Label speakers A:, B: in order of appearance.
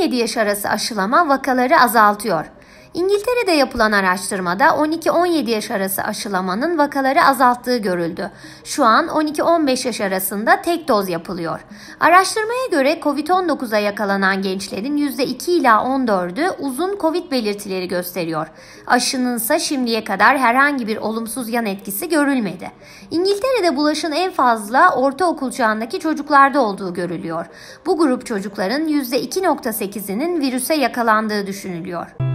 A: 12-17 yaş arası aşılama vakaları azaltıyor. İngiltere'de yapılan araştırmada 12-17 yaş arası aşılamanın vakaları azalttığı görüldü. Şu an 12-15 yaş arasında tek doz yapılıyor. Araştırmaya göre COVID-19'a yakalanan gençlerin %2 ila 14'ü uzun COVID belirtileri gösteriyor. Aşının ise şimdiye kadar herhangi bir olumsuz yan etkisi görülmedi. İngiltere'de bulaşın en fazla ortaokul çağındaki çocuklarda olduğu görülüyor. Bu grup çocukların %2.8'inin virüse yakalandığı düşünülüyor.